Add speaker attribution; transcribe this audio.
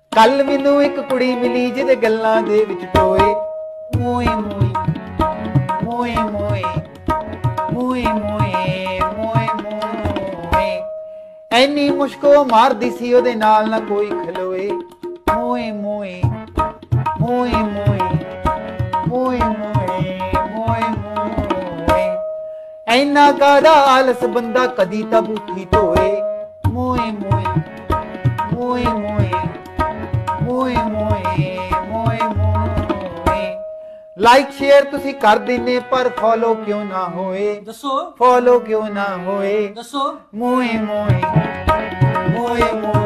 Speaker 1: कल मैनू एक कुड़ी मिली जिहदे गल्लां दे विच टोए मोए मोए मोए मोए मोए मोए मोए मोए ऐनी मुश्को मारदी सी ओदे नाल ना कोई खलोए मोए मोए मोए मोए मोए मोए मोए मोए ऐना कादा आलस बंदा कदी तां बूठी धोए मोए मोए मोए मोए मोए मोए मोए मोए लाइक शेयर तुसी कर दिने पर फॉलो क्यों ना होए दसो फॉलो क्यों ना होए दसो मोए मोए मोए मोए